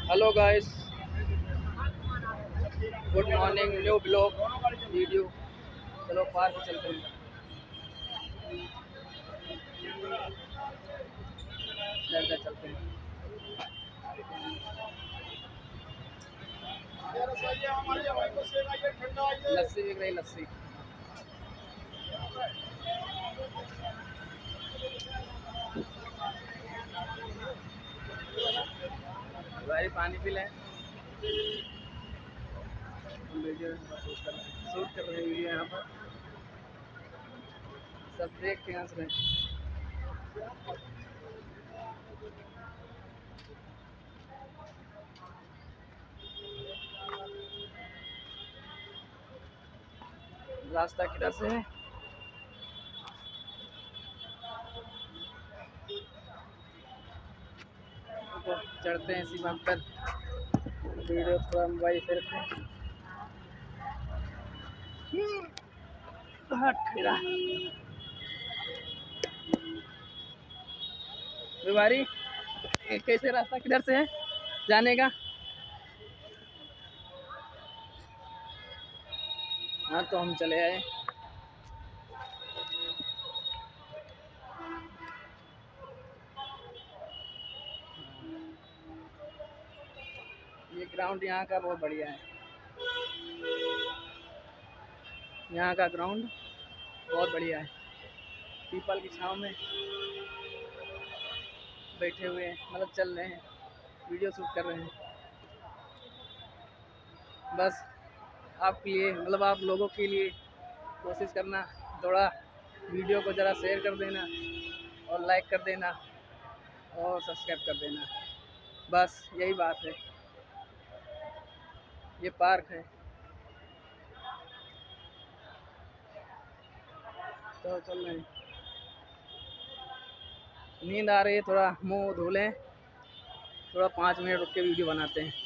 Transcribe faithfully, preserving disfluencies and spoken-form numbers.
Hello guys, good morning. New blog video. चलो park चलते हैं। चलते चलते हैं। लस्सी बिक रही, लस्सी। भाई पानी पी लें। वीडियो शूट कर रहे हैं शूट कर रहे हैं वीडियो यहाँ पर। सब देख के हंस रहे हैं। रास्ता किधर से है? तो चढ़ते हैं इसी बात पर। वीडियो थोड़ा मोबाइल से रखते हैं। बीमारी कैसे, रास्ता किधर से है जाने का? हाँ तो हम चले आए। ये ग्राउंड यहाँ का बहुत बढ़िया है। यहाँ का ग्राउंड बहुत बढ़िया है। पीपल की छांव में बैठे हुए हैं, मतलब चल रहे हैं, वीडियो शूट कर रहे हैं। बस आपके लिए, मतलब आप लोगों के लिए कोशिश करना, थोड़ा वीडियो को ज़रा शेयर कर देना और लाइक कर देना और सब्सक्राइब कर देना। बस यही बात है। ये पार्क है तो चल रहे हैं। नींद आ रही है, थोड़ा मुंह धो लें, थोड़ा पाँच मिनट रुक के वीडियो बनाते हैं।